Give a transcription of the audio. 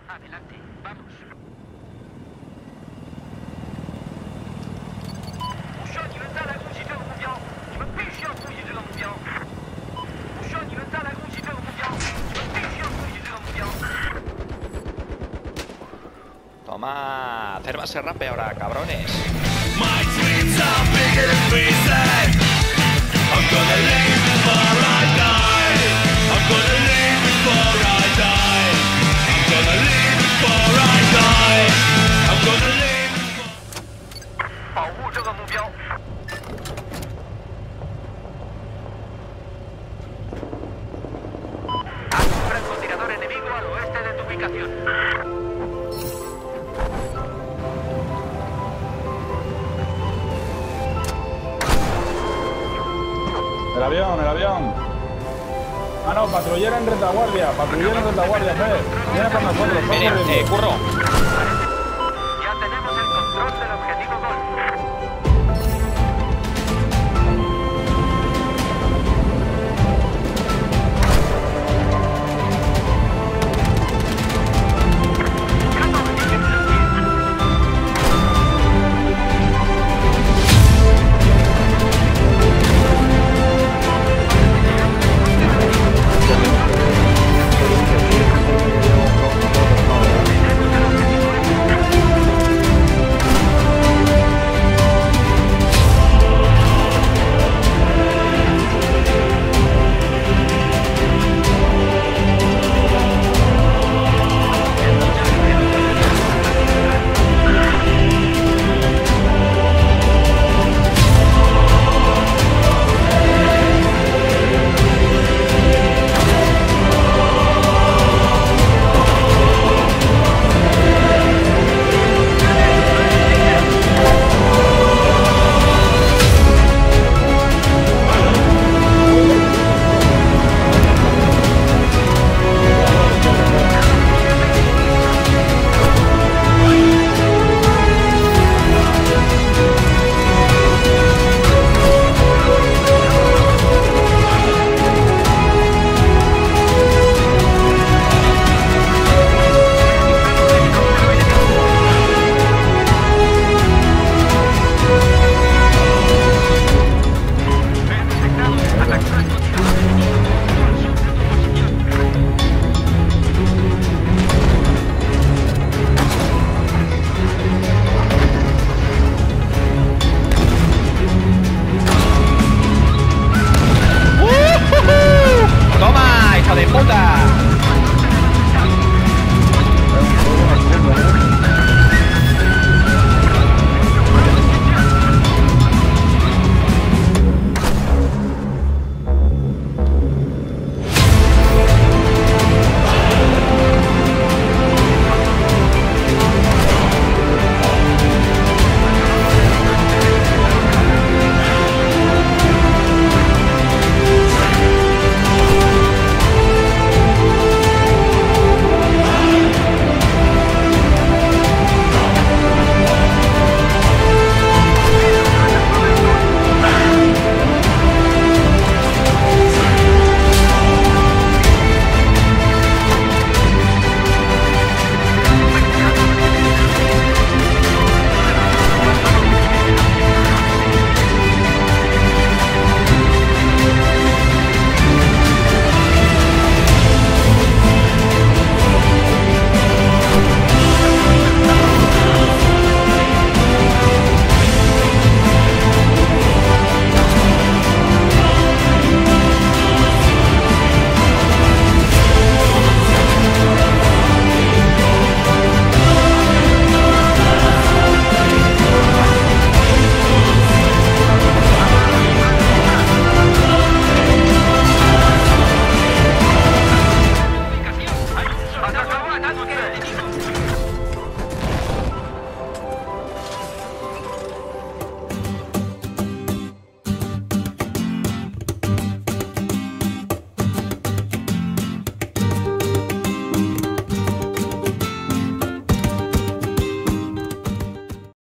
Adelante, vamos.我需要你们再来攻击这个目标，你们必须要攻击这个目标。我需要你们再来攻击这个目标，你们必须要攻击这个目标。 Toma, hacer base rape ahora, cabrones. My dreams are bigger than freezing. I'm gonna live before I die. I'm gonna live before I die. I'm gonna live before I die. I'm gonna live before... 保护这个目标。Hay un francotirador enemigo al oeste de tu ubicación. El avión. Ah, no, patrullero en retaguardia, Fer. Viene con nosotros, Viene, curro. Ya tenemos el control del objetivo Golf.